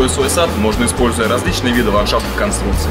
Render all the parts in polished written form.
построить свой сад можно, используя различные виды ландшафтных конструкций.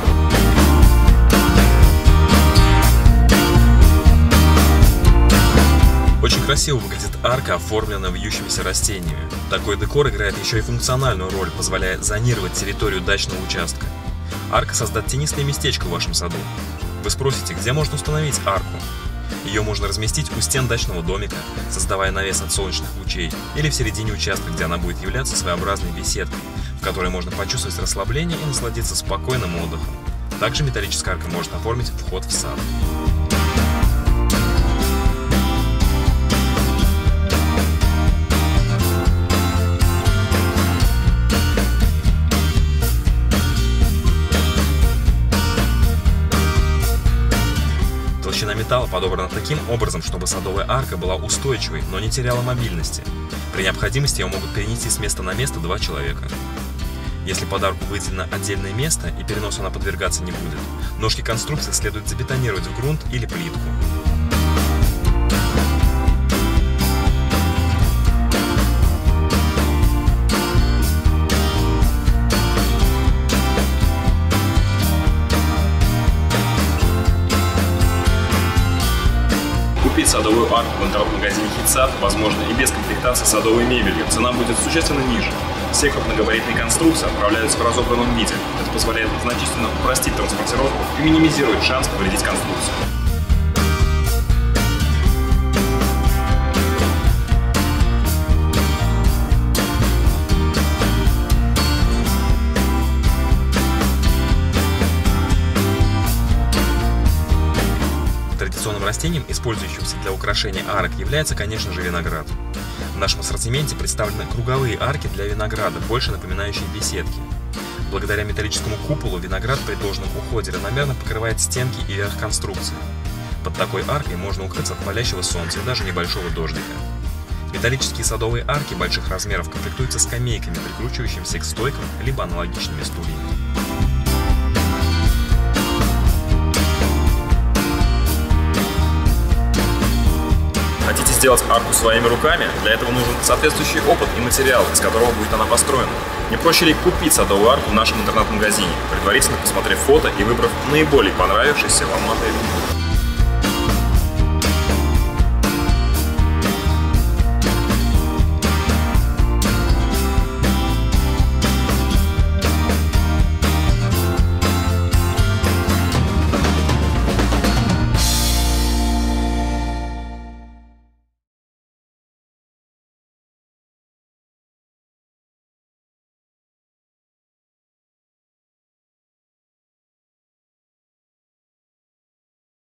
Очень красиво выглядит арка, оформленная вьющимися растениями. Такой декор играет еще и функциональную роль, позволяя зонировать территорию дачного участка. Арка создаст тенистое местечко в вашем саду. Вы спросите, где можно установить арку? Ее можно разместить у стен дачного домика, создавая навес от солнечных лучей, или в середине участка, где она будет являться своеобразной беседкой, в которой можно почувствовать расслабление и насладиться спокойным отдыхом. Также металлическая арка может оформить вход в сад. Толщина металла подобрана таким образом, чтобы садовая арка была устойчивой, но не теряла мобильности. При необходимости ее могут перенести с места на место 2 человека. Если под арку выделено отдельное место и переносу она подвергаться не будет, ножки конструкции следует забетонировать в грунт или плитку. Купить садовую арку в интернет-магазине HitSad возможно и без комплектации садовой мебелью. Цена будет существенно ниже. Все крупногабаритные конструкции отправляются в разобранном виде. Это позволяет значительно упростить транспортировку и минимизирует шанс повредить конструкцию. Традиционным растением, использующимся для украшения арок, является, конечно же, виноград. В нашем ассортименте представлены круговые арки для винограда, больше напоминающие беседки. Благодаря металлическому куполу виноград при должном уходе равномерно покрывает стенки и верх конструкции. Под такой аркой можно укрыться от палящего солнца и даже небольшого дождика. Металлические садовые арки больших размеров комплектуются скамейками, прикручивающимися к стойкам, либо аналогичными стульями. Хотите сделать арку своими руками? Для этого нужен соответствующий опыт и материал, из которого будет она построена. Не проще ли купить садовую арку в нашем интернет-магазине, предварительно посмотрев фото и выбрав наиболее понравившийся вам модель?